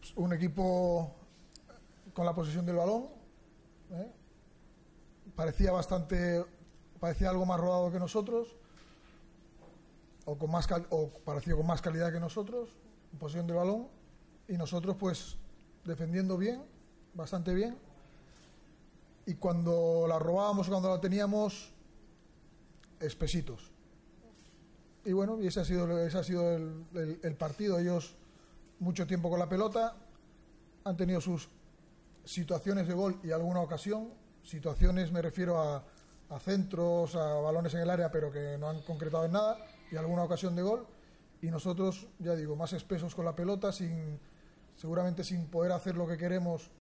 un equipo con la posesión del balón, parecía algo más rodado que nosotros, o parecía con más calidad que nosotros, en posesión del balón, y nosotros pues defendiendo bien, bastante bien, y cuando la robábamos o cuando la teníamos, espesitos. Y bueno, y ese ha sido el partido. Ellos mucho tiempo con la pelota, han tenido sus situaciones de gol y alguna ocasión. Situaciones me refiero a centros, a balones en el área, pero que no han concretado en nada, y alguna ocasión de gol. Y nosotros, ya digo, más espesos con la pelota, seguramente sin poder hacer lo que queremos